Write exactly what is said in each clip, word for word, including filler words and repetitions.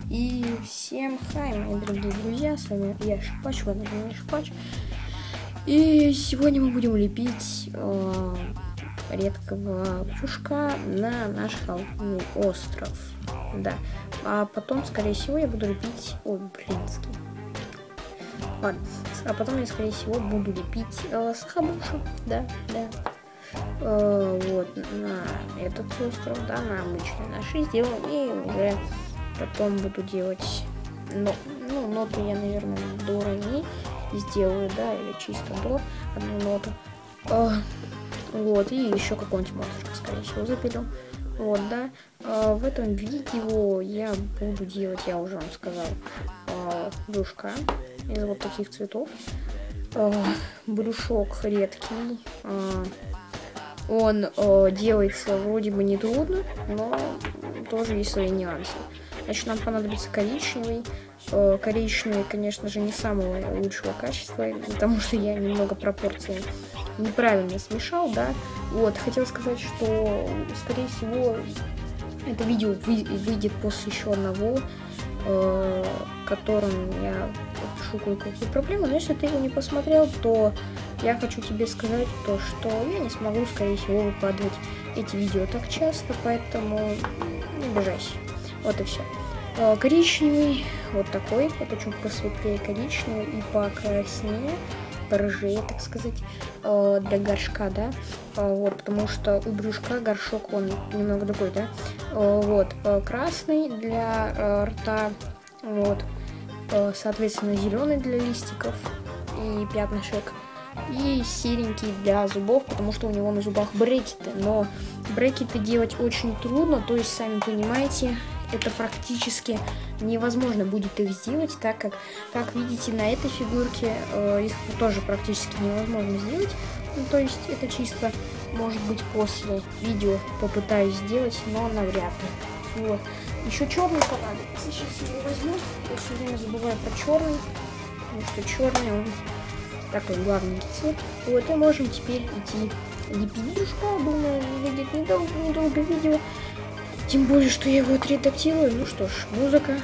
И всем хай, мои дорогие друзья, с вами я Шипач, вы на канале Шипач. И сегодня мы будем лепить э, редкого брюшка на наш холодный остров. Да. А потом, скорее всего, я буду лепить... Ой, блинский. Ладно. А потом я, скорее всего, буду лепить э, схабушу. Да, да. Э, вот, на этот остров, да, на обычный наш сделаем. И уже потом буду делать... Но, ну, ноты я, наверное, до ре сделаю, да, или чисто до одну ноту. Э, вот, и еще какой-нибудь монстр, скорее всего, запилю. Вот, да. Э, в этом видео я буду делать, я уже вам сказал, э, брюшка из вот таких цветов. Э, брюшок редкий. Э, он э, делается вроде бы нетрудно, но тоже есть свои нюансы. Значит, нам понадобится коричневый. Э, коричневый, конечно же, не самого лучшего качества, потому что я немного пропорции неправильно смешал, да. Вот, хотел сказать, что, скорее всего, это видео вы, выйдет после еще одного, э, которым я пишу кое-какие проблемы. Но если ты его не посмотрел, то я хочу тебе сказать то, что я не смогу, скорее всего, выкладывать эти видео так часто, поэтому не обижайся. Вот и все. Э, коричневый, вот такой, это чуть посветлее коричневый и покраснее, порыжее, так сказать, э, для горшка, да, э, вот, потому что у брюшка горшок, он немного другой, да, э, вот, э, красный для э, рта, вот, э, соответственно, зеленый для листиков и пятнышек, и серенький для зубов, потому что у него на зубах брекеты, но брекеты делать очень трудно, то есть, сами понимаете, это практически невозможно будет их сделать, так как, как видите, на этой фигурке э, их тоже практически невозможно сделать. Ну, то есть это чисто, может быть, после видео попытаюсь сделать, но навряд ли. Вот. Еще черный понадобится. Сейчас я его возьму. Я все время забываю про черный, потому что черный он такой главный цвет. Вот, и можем теперь идти лепить брюшка. Думаю, выйдет недолго, недолго видео. Тем более, что я его отредактирую. Ну что ж, музыка.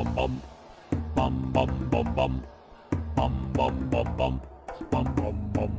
bum bum bum bum bum bum bum bum bum bum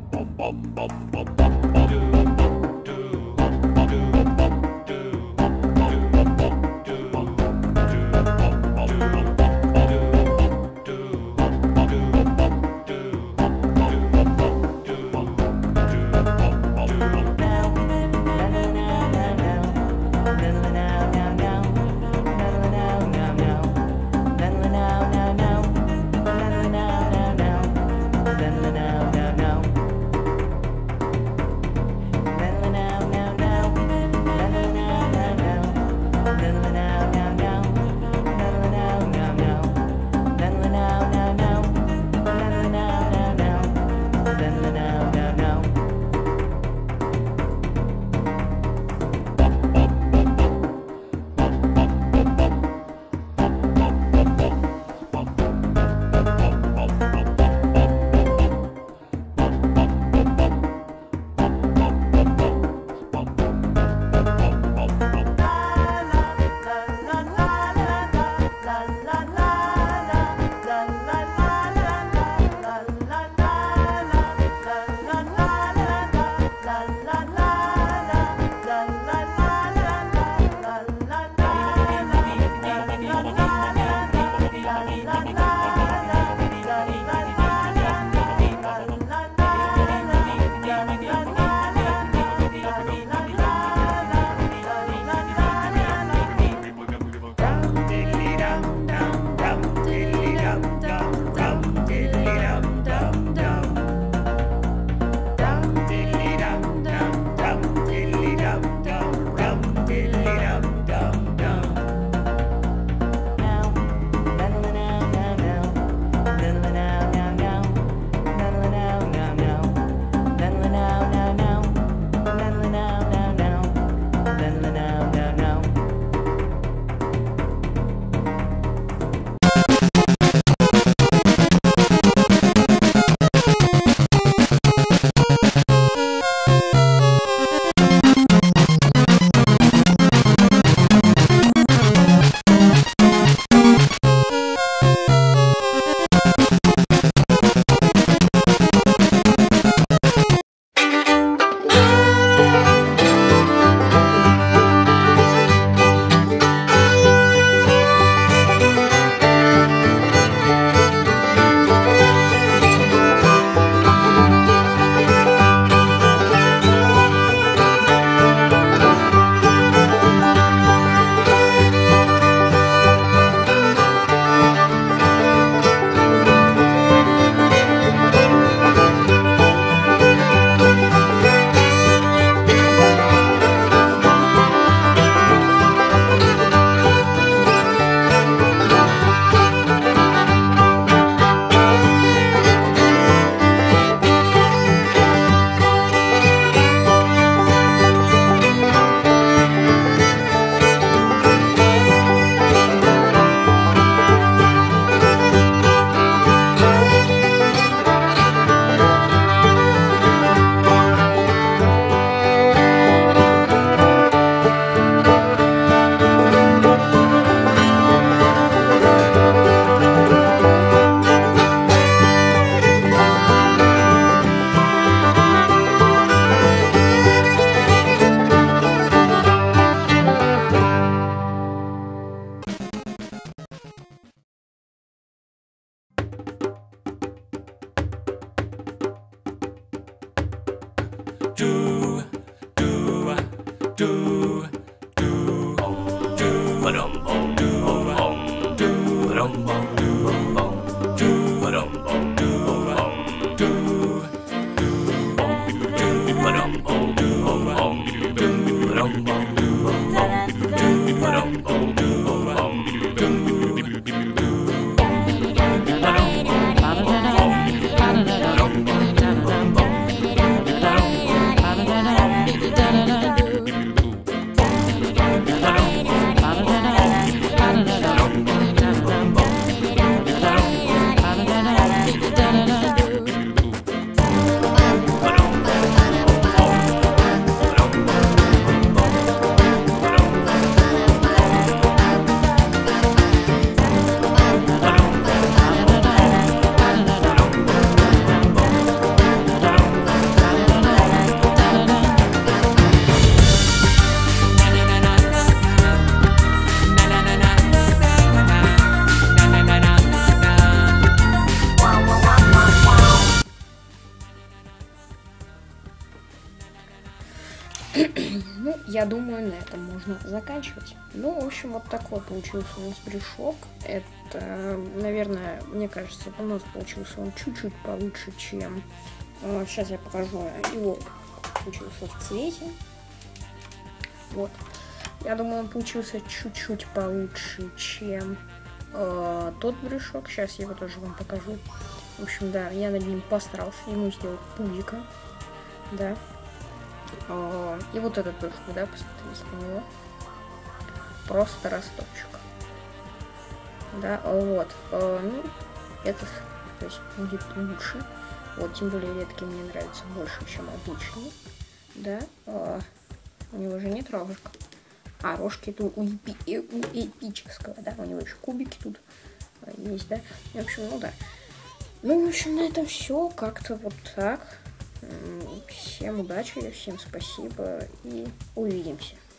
Ну, я думаю, на этом можно заканчивать. Ну, в общем, вот такой получился у нас брюшок. Это, наверное, мне кажется, у нас получился он чуть-чуть получше, чем... Сейчас я покажу его. Получился в цвете. Вот. Я думаю, он получился чуть-чуть получше, чем э, тот брюшок. Сейчас я его тоже вам покажу. В общем, да, я над ним постарался. Ему сделал пузика. Да. Э, и вот этот брюшок, да, посмотрите на него. Просто росточек. Да, вот. Э, ну, этот, то есть, будет лучше. Вот, тем более редкий мне нравится больше, чем обычный. Да. Э, у него же нет рожек. А, рожки тут у, эпи, у эпического, да, у него еще кубики тут есть, да. В общем, ну да. Ну, в общем, на этом все. Как-то вот так. Всем удачи, всем спасибо и увидимся.